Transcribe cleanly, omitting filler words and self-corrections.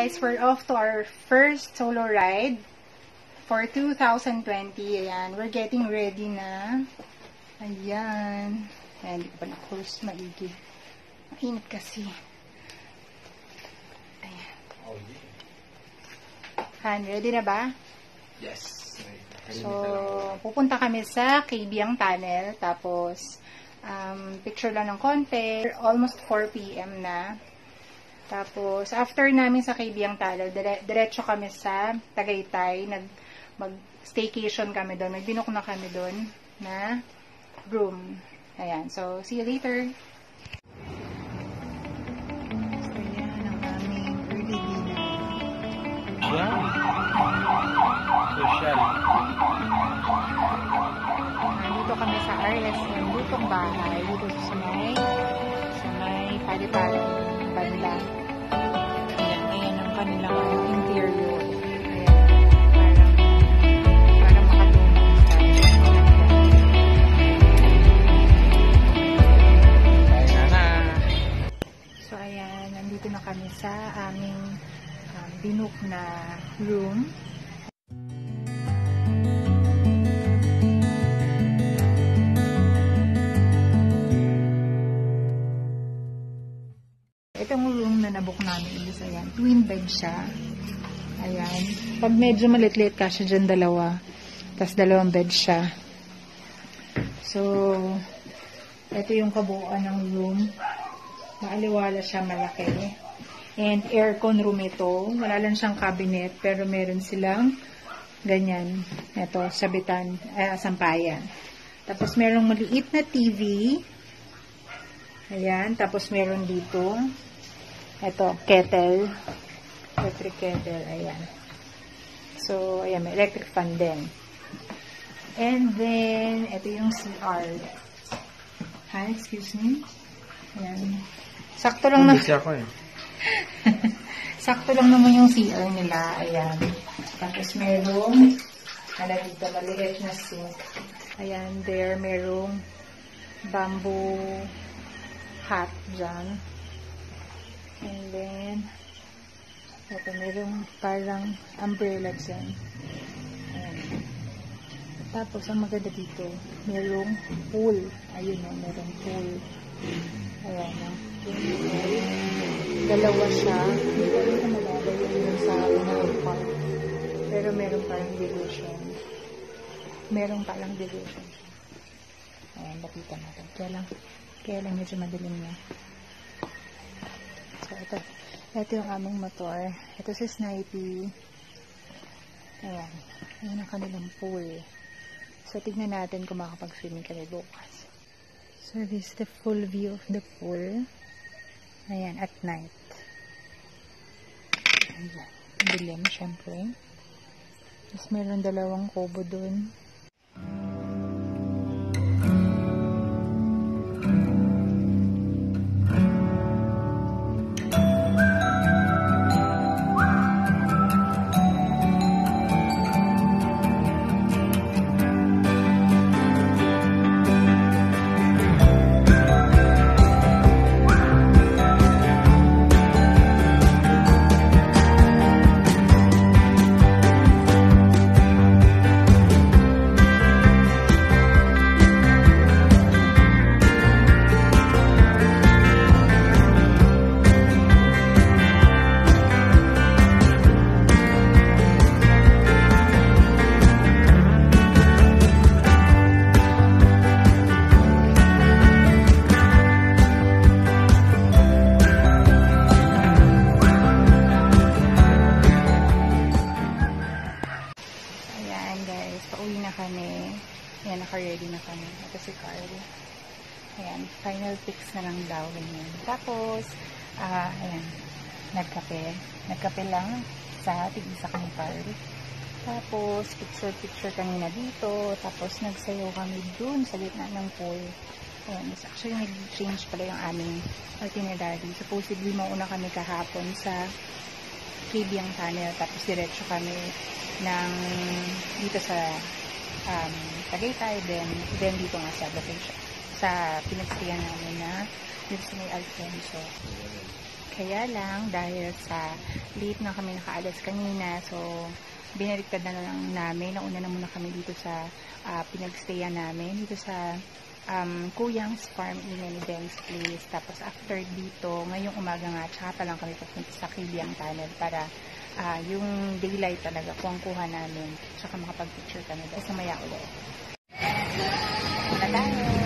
guys, we're off to our first solo ride for 2020. Ayan, we're getting ready na. Ayan. Ayan, hindi ko pa na-close maigi. Mainit kasi. Ayan. Han, ready na ba? Yes. So, pupunta kami sa Kaybiang tunnel. Tapos, picture lang ng konti. Almost 4 p.m. na. Tapos, after namin sa Kaybiang tunnel, diretso kami sa Tagaytay. Mag-staycation kami doon. Nagbinook na kami doon na room. Ayan. So, see you later. So, yan ang aming early dinner. Wow. Social. Nandito kami sa RSM, lutong bahay, dito sa may paliparan banda. Ayan ang kanilang interior. Ayan, parang makalumang style. So ayan, nandito na kami sa aming binook na room. Itong room na nabook namin is ayan, twin bed siya. Ayan. Pag medyo malit-lit ka siya dyan, dalawa. Tapos dalawang bed siya. So, ito yung kabuuan ng room. Maaliwala siya, malaki. And aircon room ito. Wala lang siyang cabinet, pero meron silang ganyan. Ito, sabitan, sampayan. Tapos merong maliit na TV. Ayan. Tapos meron dito. Ito, kettle. Electric kettle. Ayan. So, ayan, may electric fan din. And then, ito yung CR. Hi, excuse me. Ayan. Sakto lang na. Sakto lang naman yung CR nila. Ayan. Tapos merong, dito, maliit na sink. Ayan, there, merong bamboo hat dyan. And then, ito, merong parang umbrella dyan. Ayan. Tapos, ang maganda dito, merong pool. Ayun o, merong pool. Ayan o. Dalawa siya. Hindi ko rin malalayo yun sa unang park. Pero meron parang division. Meron parang division. Ayan, lapitan natin. Kaya lang medyo madilim niya. So, ito yung aming motor. Ito si Snipey. Ayan. Ayan ang kanilang pool. So, tignan natin kung makapag-swimming kami bukas. So, this is the full view of the pool. Ayan, at night. Ayan. Dilim, syempre. Tapos, meron dalawang kubo dun. Ayan, naka-ready na kami. Ito si Carl. Ayan, final fix na lang daw. Ganyan. Tapos, ayan, nagkape. Nagkape lang sa tig-isa kami Carl. Tapos, picture kanina dito. Tapos, nagsayaw kami dun sa gitna ng pool. Ayan, actually, nag-change pala yung aming itinerary. Supposedly, mauna kami kahapon sa Kaybiang tunnel. Tapos, diretso kami dito sa Tagaytay, then dito nga sa location, sa pinagsiyan namin na dito sa may Alfonso. Kaya lang, dahil sa late na kami nakaalis kanina, so binaliktad na lang namin. Nauna na muna kami dito sa pinagstayan namin, dito sa Kuyang's Farm in and Ben's Place. Tapos after dito, ngayong umaga nga, tsaka pa lang kami papunta sa Kaybiang Tunnel para yung daylight talaga, kuha namin, tsaka makapag-picture kami doon sa maya ulit. Wala tayo!